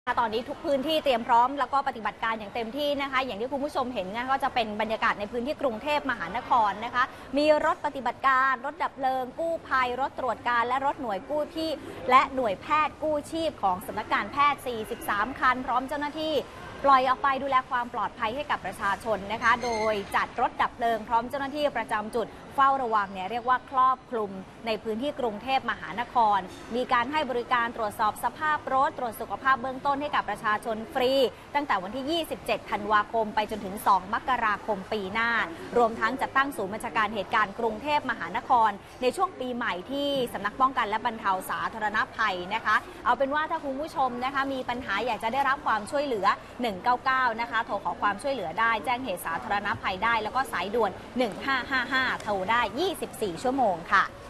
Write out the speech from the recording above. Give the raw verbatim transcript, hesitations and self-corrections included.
ตอนนี้ทุกพื้นที่เตรียมพร้อมแล้วก็ปฏิบัติการอย่างเต็มที่นะคะอย่างที่คุณผู้ชมเห็นนะก็จะเป็นบรรยากาศในพื้นที่กรุงเทพมหานครนะคะมีรถปฏิบัติการรถดับเพลิงกู้ภัยรถตรวจการและรถหน่วยกู้ชีพและหน่วยแพทย์กู้ชีพของสำนักงานแพทย์สี่สิบสามคันพร้อมเจ้าหน้าที่ปล่อยออกไปดูแลความปลอดภัยให้กับประชาชนนะคะโดยจัดรถดับเพลิงพร้อมเจ้าหน้าที่ประจำจุดเฝ้าระวังเนี่ยเรียกว่าครอบคลุมในพื้นที่กรุงเทพมหานครมีการให้บริการตรวจสอบสภาพรถตรวจสุขภาพเบื้องต้นให้กับประชาชนฟรีตั้งแต่วันที่ ยี่สิบเจ็ด ธันวาคมไปจนถึง สอง มกราคมปีหน้ารวมทั้งจัดตั้งศูนย์บัญชาการเหตุการณ์กรุงเทพมหานครในช่วงปีใหม่ที่สำนักป้องกันและบรรเทาสาธารณภัยนะคะเอาเป็นว่าถ้าคุณผู้ชมนะคะมีปัญหาอยากจะได้รับความช่วยเหลือหนึ่งเก้าเก้านะคะโทรขอความช่วยเหลือได้แจ้งเหตุสาธารณภัยได้แล้วก็สายด่วนหนึ่งห้าห้าห้าโทรได้ยี่สิบสี่ชั่วโมงค่ะ